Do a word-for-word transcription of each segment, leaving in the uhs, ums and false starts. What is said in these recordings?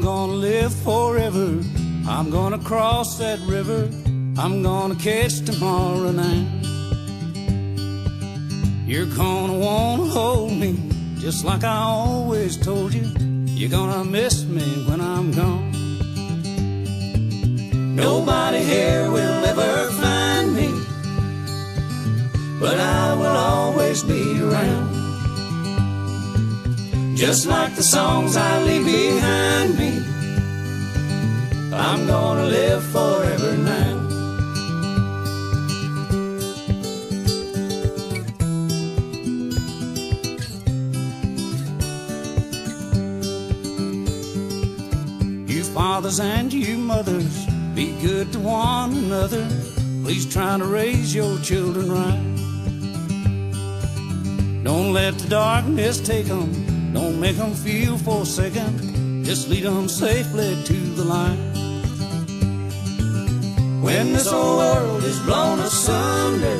gonna live forever. I'm gonna cross that river. I'm gonna catch tomorrow night. You're gonna wanna hold me just like I always told you. You're gonna miss me when I'm gone. Nobody here will ever find me, but I will always be around. Just like the songs I leave behind me, I'm gonna live forever now. You fathers and you mothers, be good to one another. Please try to raise your children right. Don't let the darkness take them. Don't make them feel forsaken. Just lead them safely to the light. When this old world is blown asunder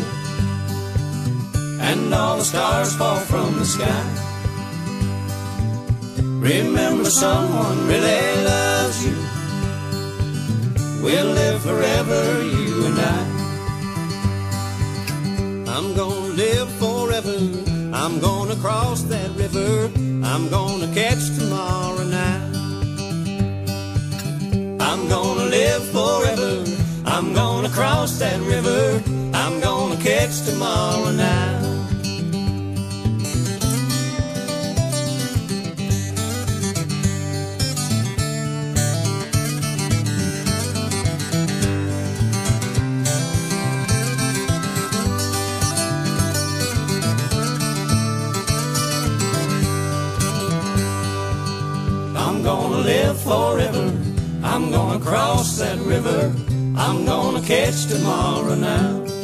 and all the stars fall from the sky, remember someone really loves you. We'll live forever, you and I. I'm gonna live forever. I'm gonna cross that river. I'm gonna catch tomorrow night. I'm gonna live forever. I'm gonna cross that river. I'm gonna catch tomorrow night. I'm gonna live forever. I'm gonna cross that river. I'm gonna catch tomorrow now.